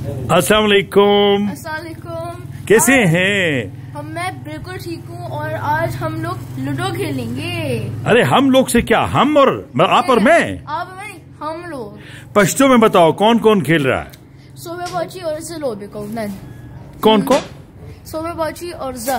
अस्सलाम वालेकुम। कैसे हैं? मैं बिल्कुल ठीक हूँ और आज हम लोग लूडो खेलेंगे। अरे हम लोग से क्या, हम और आप और मैं? आप नहीं, हम लोग। पश्तो में बताओ कौन कौन खेल रहा है? सोबेबाची और ज़लोबे को नन। कौन को? सोबेबाची और ज़।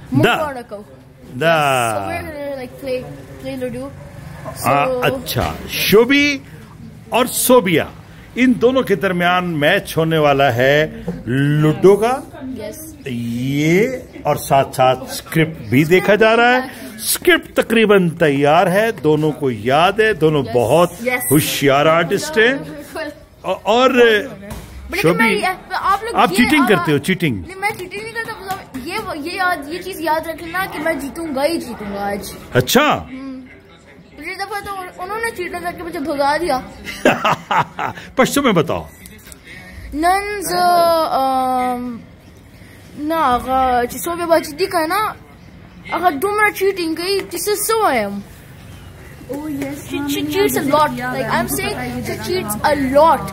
अच्छा, शोबी और सोबिया, इन दोनों के दरमियान मैच होने वाला है लूडो का। ये और साथ साथ स्क्रिप्ट भी देखा जा रहा है। स्क्रिप्ट तकरीबन तैयार है, दोनों को याद है, दोनों बहुत होशियार आर्टिस्ट हैं। और शोभी, आप चीटिंग करते हो? चीटिंग? मैं चीटिंग नहीं करता। ये चीज याद रखना कि मैं जीतूंगा ही जीतूंगा आज। अच्छा, पिछली दफा तो उन्होंने चीटिंग करके मुझे भगा दिया। पश्तो में बताओ। नन्स ना सोबेबाची दिखा ना, अगर तुमने चीटिंग की, this is so I am. Oh yes, she cheats a lot. Like I'm saying, she cheats a lot.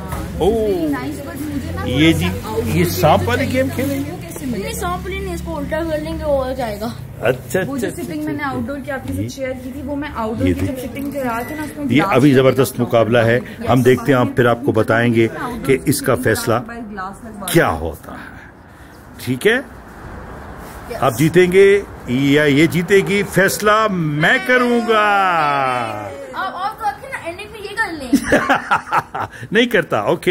ये सांप वाली गेम खेलेंगे? नहीं, सांप वाली नहीं, इसको उल्टा कर लेंगे, हो जाएगा। अच्छा, वो जो सिटिंग मैंने आउटडोर की आपके साथ शेयर की थी, वो मैं आउटडोर की जब सिटिंग करा थी ना, उसमें ये अभी जबरदस्त मुकाबला है। हम देखते हैं, हम फिर आपको बताएंगे कि इसका फैसला क्या होता है। ठीक है, आप जीतेंगे या ये जीतेगी, फैसला मैं करूंगा। आप एंडिंग में ये कर लें। नहीं करता। ओके।